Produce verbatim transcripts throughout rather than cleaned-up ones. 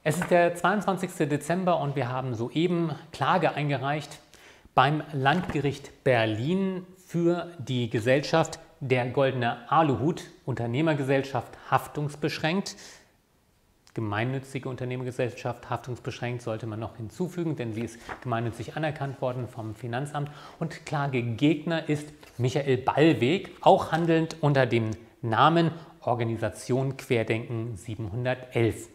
Es ist der zweiundzwanzigste Dezember und wir haben soeben Klage eingereicht beim Landgericht Berlin für die Gesellschaft Der Goldene Aluhut, Unternehmergesellschaft haftungsbeschränkt. Gemeinnützige Unternehmergesellschaft haftungsbeschränkt sollte man noch hinzufügen, denn sie ist gemeinnützig anerkannt worden vom Finanzamt. Und Klagegegner ist Michael Ballweg, auch handelnd unter dem Namen Organisation Querdenken siebenhundertelf.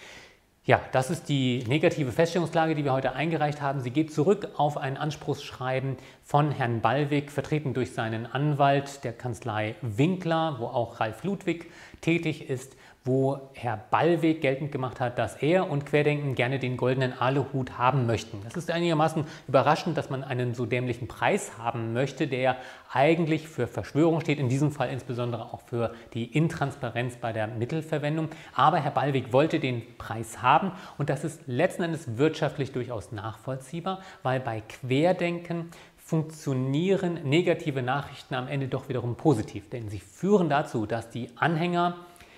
Ja, das ist die negative Feststellungsklage, die wir heute eingereicht haben. Sie geht zurück auf ein Anspruchsschreiben von Herrn Ballweg, vertreten durch seinen Anwalt der Kanzlei Winkler, wo auch Ralf Ludwig tätig ist, wo Herr Ballweg geltend gemacht hat, dass er und Querdenken gerne den goldenen Aluhut haben möchten. Das ist einigermaßen überraschend, dass man einen so dämlichen Preis haben möchte, der eigentlich für Verschwörung steht, in diesem Fall insbesondere auch für die Intransparenz bei der Mittelverwendung. Aber Herr Ballweg wollte den Preis haben und das ist letzten Endes wirtschaftlich durchaus nachvollziehbar, weil bei Querdenken funktionieren negative Nachrichten am Ende doch wiederum positiv, denn sie führen dazu, dass die Anhänger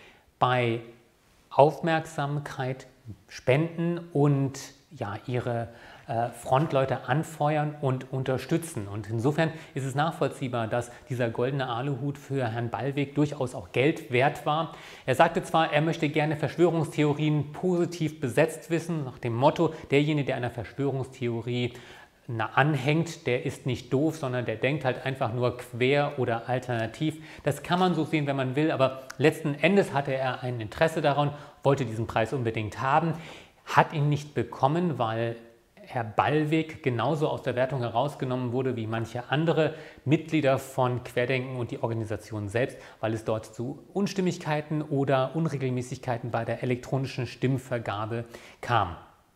bei Aufmerksamkeit spenden und ja, ihre äh, Frontleute anfeuern und unterstützen. Und insofern ist es nachvollziehbar, dass dieser goldene Aluhut für Herrn Ballweg durchaus auch Geld wert war. Er sagte zwar, er möchte gerne Verschwörungstheorien positiv besetzt wissen, nach dem Motto, derjenige, der einer Verschwörungstheorie anhängt, der ist nicht doof, sondern der denkt halt einfach nur quer oder alternativ. Das kann man so sehen, wenn man will, aber letzten Endes hatte er ein Interesse daran, wollte diesen Preis unbedingt haben, hat ihn nicht bekommen, weil Herr Ballweg genauso aus der Wertung herausgenommen wurde wie manche andere Mitglieder von Querdenken und die Organisation selbst, weil es dort zu Unstimmigkeiten oder Unregelmäßigkeiten bei der elektronischen Stimmvergabe kam.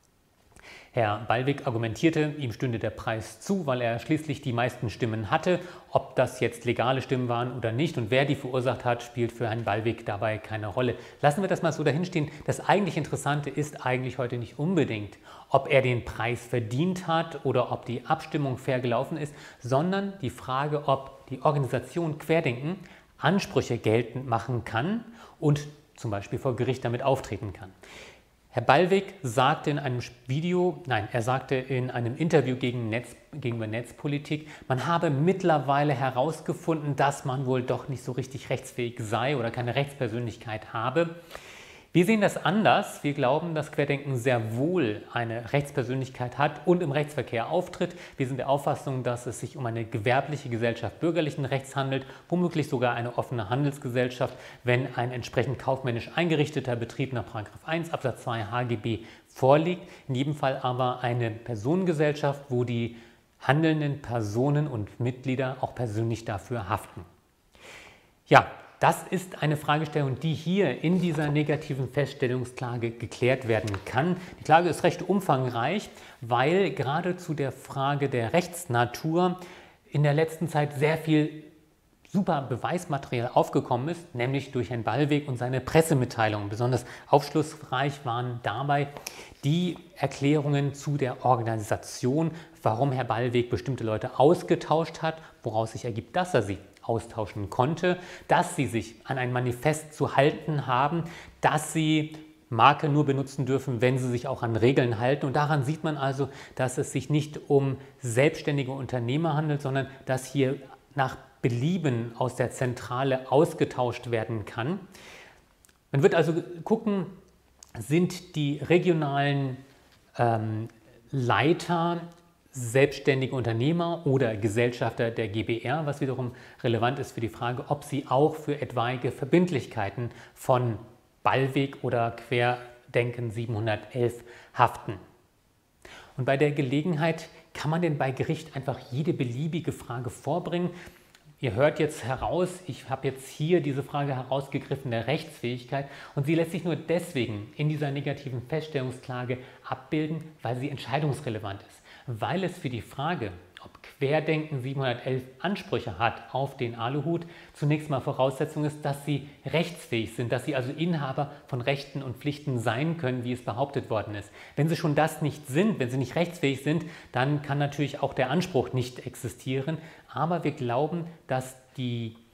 Herr Ballweg argumentierte, ihm stünde der Preis zu, weil er schließlich die meisten Stimmen hatte. Ob das jetzt legale Stimmen waren oder nicht und wer die verursacht hat, spielt für Herrn Ballweg dabei keine Rolle. Lassen wir das mal so dahinstehen. Das eigentlich Interessante ist eigentlich heute nicht unbedingt, ob er den Preis verdient hat oder ob die Abstimmung fair gelaufen ist, sondern die Frage, ob die Organisation Querdenken Ansprüche geltend machen kann und zum Beispiel vor Gericht damit auftreten kann. Herr Ballweg sagte in einem Video, nein, er sagte in einem Interview gegen Netz, gegenüber Netzpolitik, man habe mittlerweile herausgefunden, dass man wohl doch nicht so richtig rechtsfähig sei oder keine Rechtspersönlichkeit habe. Wir sehen das anders. Wir glauben, dass Querdenken sehr wohl eine Rechtspersönlichkeit hat und im Rechtsverkehr auftritt. Wir sind der Auffassung, dass es sich um eine gewerbliche Gesellschaft bürgerlichen Rechts handelt, womöglich sogar eine offene Handelsgesellschaft, wenn ein entsprechend kaufmännisch eingerichteter Betrieb nach Paragraph eins Absatz zwei H G B vorliegt. In jedem Fall aber eine Personengesellschaft, wo die handelnden Personen und Mitglieder auch persönlich dafür haften. Ja, das ist eine Fragestellung, die hier in dieser negativen Feststellungsklage geklärt werden kann. Die Klage ist recht umfangreich, weil gerade zu der Frage der Rechtsnatur in der letzten Zeit sehr viel super Beweismaterial aufgekommen ist, nämlich durch Herrn Ballweg und seine Pressemitteilungen. Besonders aufschlussreich waren dabei die Erklärungen zu der Organisation, warum Herr Ballweg bestimmte Leute ausgetauscht hat, woraus sich ergibt, dass er sie austauschen konnte, dass sie sich an ein Manifest zu halten haben, dass sie Marke nur benutzen dürfen, wenn sie sich auch an Regeln halten. Und daran sieht man also, dass es sich nicht um selbstständige Unternehmer handelt, sondern dass hier nach Belieben aus der Zentrale ausgetauscht werden kann. Man wird also gucken, sind die regionalen ähm, Leiter selbstständige Unternehmer oder Gesellschafter der G b R, was wiederum relevant ist für die Frage, ob sie auch für etwaige Verbindlichkeiten von Ballweg oder Querdenken siebenhundertelf haften. Und bei der Gelegenheit kann man denn bei Gericht einfach jede beliebige Frage vorbringen. Ihr hört jetzt heraus, ich habe jetzt hier diese Frage herausgegriffen der Rechtsfähigkeit und sie lässt sich nur deswegen in dieser negativen Feststellungsklage abbilden, weil sie entscheidungsrelevant ist. Weil es für die Frage, ob Querdenken siebenhundertelf Ansprüche hat auf den Aluhut, zunächst mal Voraussetzung ist, dass sie rechtsfähig sind, dass sie also Inhaber von Rechten und Pflichten sein können, wie es behauptet worden ist. Wenn sie schon das nicht sind, wenn sie nicht rechtsfähig sind, dann kann natürlich auch der Anspruch nicht existieren. Aber wir glauben, dass die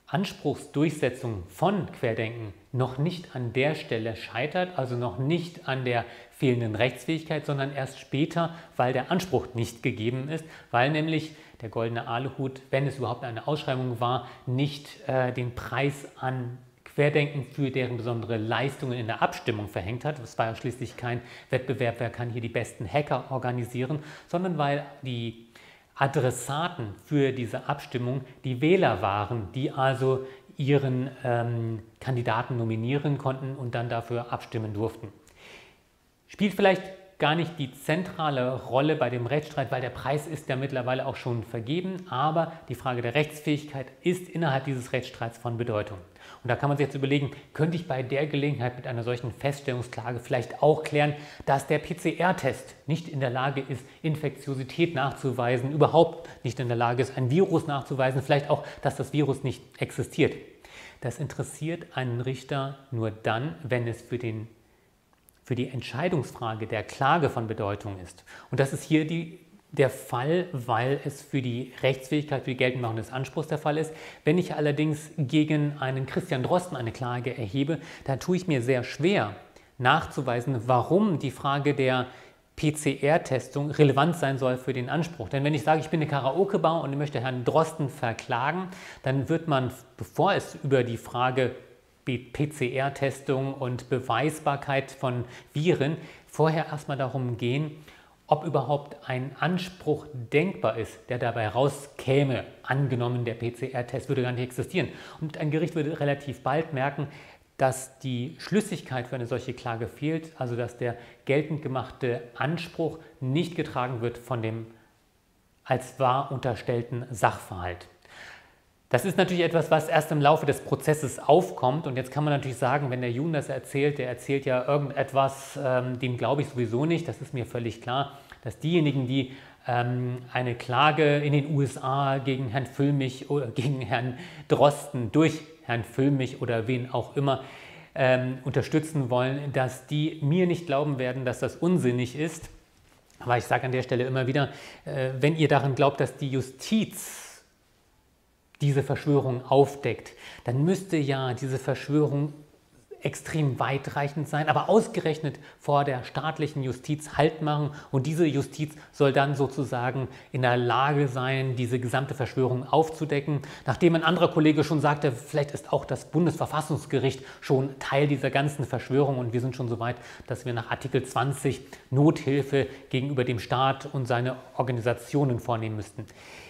Anspruchsdurchsetzung von Querdenken noch nicht an der Stelle scheitert, also noch nicht an der fehlenden Rechtsfähigkeit, sondern erst später, weil der Anspruch nicht gegeben ist, weil nämlich der Goldene Aluhut, wenn es überhaupt eine Ausschreibung war, nicht äh, den Preis an Querdenken für deren besondere Leistungen in der Abstimmung verhängt hat. Es war ja schließlich kein Wettbewerb, wer kann hier die besten Hacker organisieren, sondern weil die Adressaten für diese Abstimmung die Wähler waren, die also ihren ähm, Kandidaten nominieren konnten und dann dafür abstimmen durften. Spielt vielleicht gar nicht die zentrale Rolle bei dem Rechtsstreit, weil der Preis ist ja mittlerweile auch schon vergeben, aber die Frage der Rechtsfähigkeit ist innerhalb dieses Rechtsstreits von Bedeutung. Und da kann man sich jetzt überlegen, könnte ich bei der Gelegenheit mit einer solchen Feststellungsklage vielleicht auch klären, dass der P C R-Test nicht in der Lage ist, Infektiosität nachzuweisen, überhaupt nicht in der Lage ist, ein Virus nachzuweisen, vielleicht auch, dass das Virus nicht existiert. Das interessiert einen Richter nur dann, wenn es für den für die Entscheidungsfrage der Klage von Bedeutung ist. Und das ist hier die, der Fall, weil es für die Rechtsfähigkeit, für die Geltendmachung des Anspruchs der Fall ist. Wenn ich allerdings gegen einen Christian Drosten eine Klage erhebe, dann tue ich mir sehr schwer nachzuweisen, warum die Frage der P C R-Testung relevant sein soll für den Anspruch. Denn wenn ich sage, ich bin eine Karaoke-Bar und ich möchte Herrn Drosten verklagen, dann wird man, bevor es über die Frage P C R-Testung und Beweisbarkeit von Viren vorher erstmal darum gehen, ob überhaupt ein Anspruch denkbar ist, der dabei rauskäme. Angenommen, der P C R-Test würde gar nicht existieren. Und ein Gericht würde relativ bald merken, dass die Schlüssigkeit für eine solche Klage fehlt, also dass der geltend gemachte Anspruch nicht getragen wird von dem als wahr unterstellten Sachverhalt. Das ist natürlich etwas, was erst im Laufe des Prozesses aufkommt. Und jetzt kann man natürlich sagen, wenn der Jun das erzählt, der erzählt ja irgendetwas, ähm, dem glaube ich sowieso nicht. Das ist mir völlig klar, dass diejenigen, die ähm, eine Klage in den U S A gegen Herrn Füllmich oder gegen Herrn Drosten durch Herrn Füllmich oder wen auch immer ähm, unterstützen wollen, dass die mir nicht glauben werden, dass das unsinnig ist. Aber ich sage an der Stelle immer wieder, äh, wenn ihr daran glaubt, dass die Justiz diese Verschwörung aufdeckt, dann müsste ja diese Verschwörung extrem weitreichend sein, aber ausgerechnet vor der staatlichen Justiz Halt machen. Und diese Justiz soll dann sozusagen in der Lage sein, diese gesamte Verschwörung aufzudecken. Nachdem ein anderer Kollege schon sagte, vielleicht ist auch das Bundesverfassungsgericht schon Teil dieser ganzen Verschwörung und wir sind schon so weit, dass wir nach Artikel zwanzig Nothilfe gegenüber dem Staat und seine Organisationen vornehmen müssten.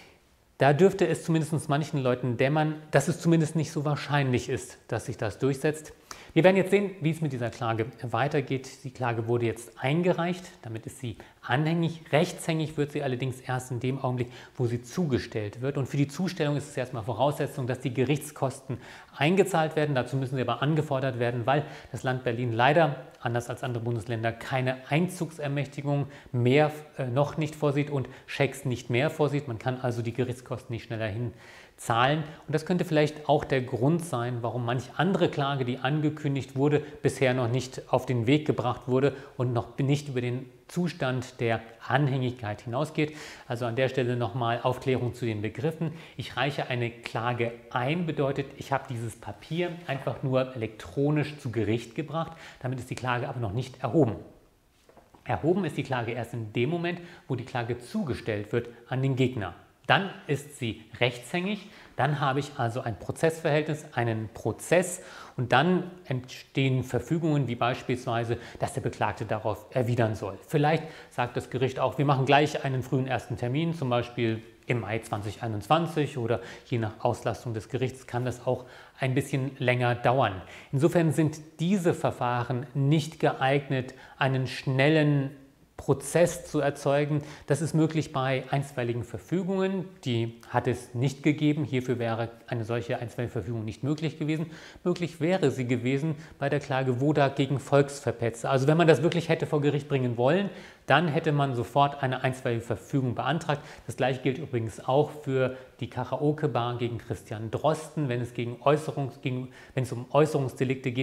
Da dürfte es zumindest manchen Leuten dämmern, dass es zumindest nicht so wahrscheinlich ist, dass sich das durchsetzt. Wir werden jetzt sehen, wie es mit dieser Klage weitergeht. Die Klage wurde jetzt eingereicht, damit ist sie anhängig. Rechtshängig wird sie allerdings erst in dem Augenblick, wo sie zugestellt wird. Und für die Zustellung ist es erstmal Voraussetzung, dass die Gerichtskosten eingezahlt werden. Dazu müssen sie aber angefordert werden, weil das Land Berlin leider, anders als andere Bundesländer, keine Einzugsermächtigung mehr äh, noch nicht vorsieht und Schecks nicht mehr vorsieht. Man kann also die Gerichtskosten nicht schneller hin zahlen. Und das könnte vielleicht auch der Grund sein, warum manch andere Klage, die angekündigt wurde, bisher noch nicht auf den Weg gebracht wurde und noch nicht über den Zustand der Anhängigkeit hinausgeht. Also an der Stelle nochmal Aufklärung zu den Begriffen. Ich reiche eine Klage ein, bedeutet, ich habe dieses Papier einfach nur elektronisch zu Gericht gebracht. Damit ist die Klage aber noch nicht erhoben. Erhoben ist die Klage erst in dem Moment, wo die Klage zugestellt wird an den Gegner. Dann ist sie rechtshängig, dann habe ich also ein Prozessverhältnis, einen Prozess und dann entstehen Verfügungen wie beispielsweise, dass der Beklagte darauf erwidern soll. Vielleicht sagt das Gericht auch, wir machen gleich einen frühen ersten Termin, zum Beispiel im Mai zweitausendeinundzwanzig oder je nach Auslastung des Gerichts kann das auch ein bisschen länger dauern. Insofern sind diese Verfahren nicht geeignet, einen schnellen Prozess zu erzeugen. Das ist möglich bei einstweiligen Verfügungen. Die hat es nicht gegeben. Hierfür wäre eine solche einstweilige Verfügung nicht möglich gewesen. Möglich wäre sie gewesen bei der Klage Wodak gegen Volksverpetzer. Also wenn man das wirklich hätte vor Gericht bringen wollen, dann hätte man sofort eine einstweilige Verfügung beantragt. Das gleiche gilt übrigens auch für die Karaoke-Bar gegen Christian Drosten, wenn es, gegen Äußerungs, gegen, wenn es um Äußerungsdelikte geht.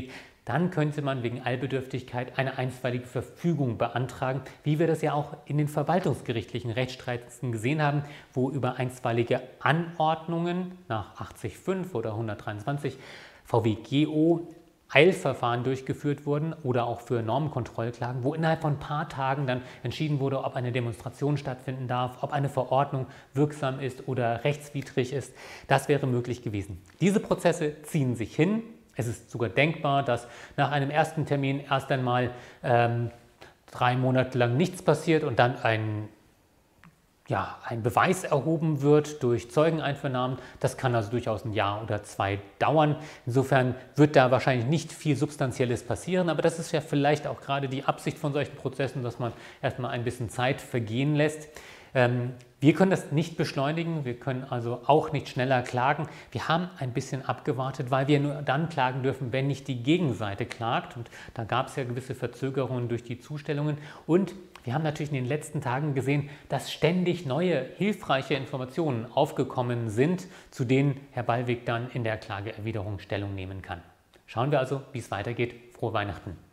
dann könnte man wegen Eilbedürftigkeit eine einstweilige Verfügung beantragen, wie wir das ja auch in den verwaltungsgerichtlichen Rechtsstreiten gesehen haben, wo über einstweilige Anordnungen nach achtzig Absatz fünf oder hundertdreiundzwanzig V W G O Eilverfahren durchgeführt wurden oder auch für Normenkontrollklagen, wo innerhalb von ein paar Tagen dann entschieden wurde, ob eine Demonstration stattfinden darf, ob eine Verordnung wirksam ist oder rechtswidrig ist. Das wäre möglich gewesen. Diese Prozesse ziehen sich hin. Es ist sogar denkbar, dass nach einem ersten Termin erst einmal ähm, drei Monate lang nichts passiert und dann ein Ja, ein Beweis erhoben wird durch Zeugeneinvernahmen. Das kann also durchaus ein Jahr oder zwei dauern. Insofern wird da wahrscheinlich nicht viel Substanzielles passieren, aber das ist ja vielleicht auch gerade die Absicht von solchen Prozessen, dass man erstmal ein bisschen Zeit vergehen lässt. Ähm, wir können das nicht beschleunigen, wir können also auch nicht schneller klagen. Wir haben ein bisschen abgewartet, weil wir nur dann klagen dürfen, wenn nicht die Gegenseite klagt. Und da gab es ja gewisse Verzögerungen durch die Zustellungen. Und wir haben natürlich in den letzten Tagen gesehen, dass ständig neue, hilfreiche Informationen aufgekommen sind, zu denen Herr Ballweg dann in der Klageerwiderung Stellung nehmen kann. Schauen wir also, wie es weitergeht. Frohe Weihnachten!